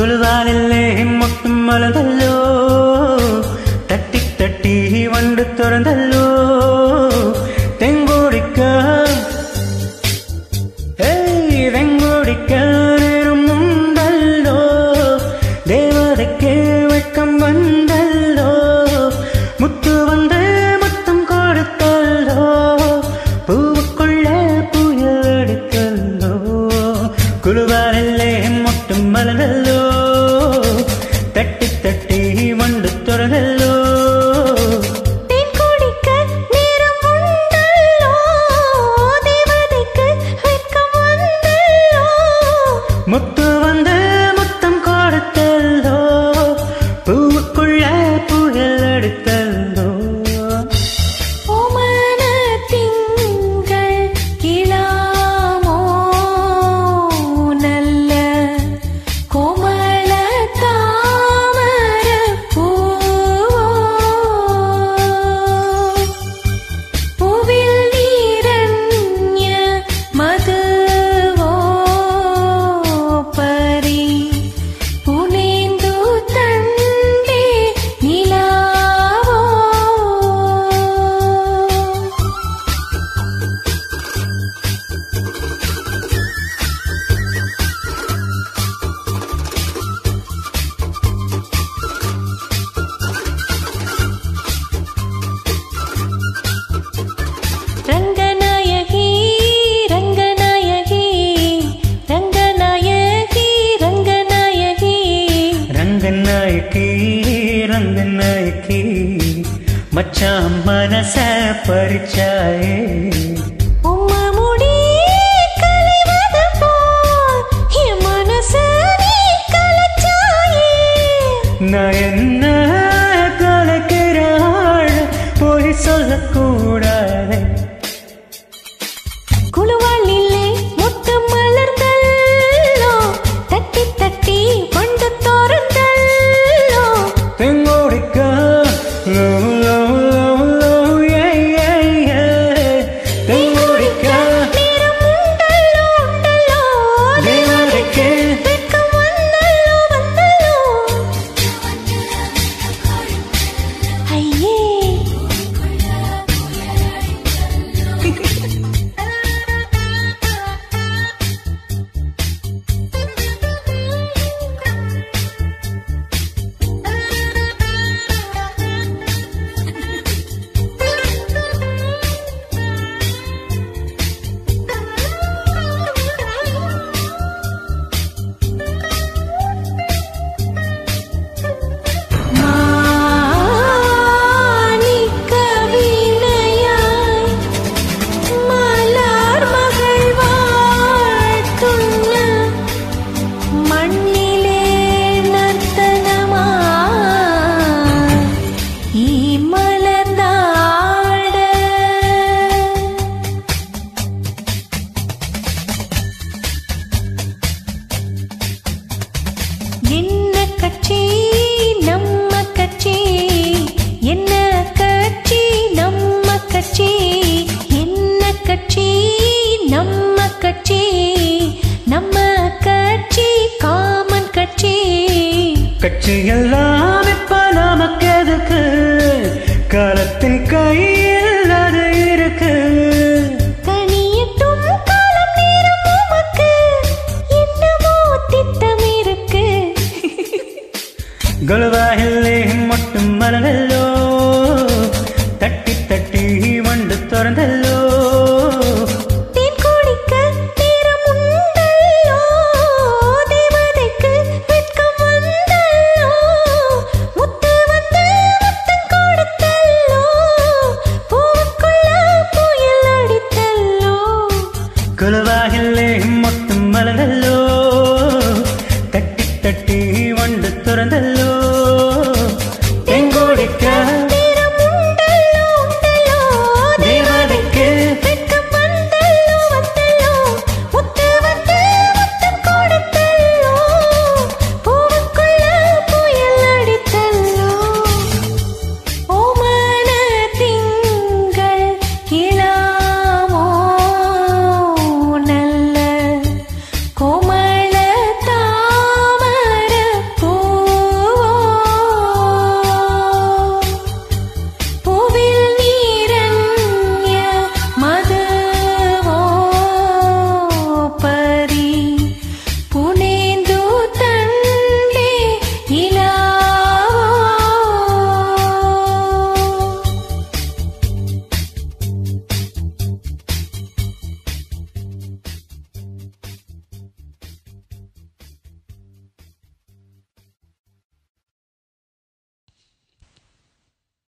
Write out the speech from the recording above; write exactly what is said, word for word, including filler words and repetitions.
കുളുവാനില്ലേ മുട്ടും മലതല്ലോ തട്ടി തട്ടി വണ്ട് തുറന്നല്ലോ തെങ്കോടിക്ക വെങ്കോടിക്കാനും ഉണ്ടല്ലോ ദേവതയ്ക്ക് വെക്കം വന്നല്ലോ മുത്തു വന്ന് മുത്തം കൊടുത്തല്ലോ പൂവുക്കുള്ള പുയലെടുത്തല്ലോ കുളുവാനില്ലേ മുട്ടും മലതല്ലോ തട്ടി തട്ടി വണ്ട് തുറന്നല്ലോ முத்து வந்து முத்தம் கொடுத்தல்லோ பூவுக்குள்ள புயல் எடுத்தல்லோ ஓமன திங்கள் கிளாமோ நல்ல கோமள தாமர பூ பூவில் நீரண்ய மதுவோ ரங்கநாயகி ரங்கநாயகி ரங்கநாயகி ரங்கநாயகி ரங்கநாயகி ரங்கநாயகி மச்சான் மனச பறிச்சாயே உம்ம முடி கலைவது போல் என் மனச நீ கலைச்சாயே நான் என்ன கலைக்கிறாள் போய் சொல்லக்கூடாது குளுவானிலே முத்து மலர்ந்தல்லோ தட்டி தட்டி வண்டு தோறந்தல்லோ தெங்கோடிக்க லோ லோ லோ லோ ஏ ஏ ஏ தெங்கோடிக்க நேரம் உண்டல்லோ உண்டல்லோ தேவதைக்கு வெட்கம் வந்தல்லோ வந்தல்லோ ஐயே மாணிக்க வீணையாய் மலர் மகள் வாழ்த்துண்ண மண்ணிலே நர்த்தனமாய் ஈ மலர்ந்தாட என்ன கட்சி நம்ம கட்சி என்ன கட்சி நம்ம கட்சி என்ன கட்சி நம்ம கட்சி நம்ம கட்சி காமன் கட்சி கட்சி எல்லாம் இப்ப நமக்கு எதுக்கு காலத்தின் கையில் அது இருக்கு கனியட்டும் காலம் நேரம் உமக்கு என்னமோ திட்டம் இருக்கு குளுவானிலே முட்டும் மலரல்லோ தட்டி தட்டி வண்டு துறந்தல்லோ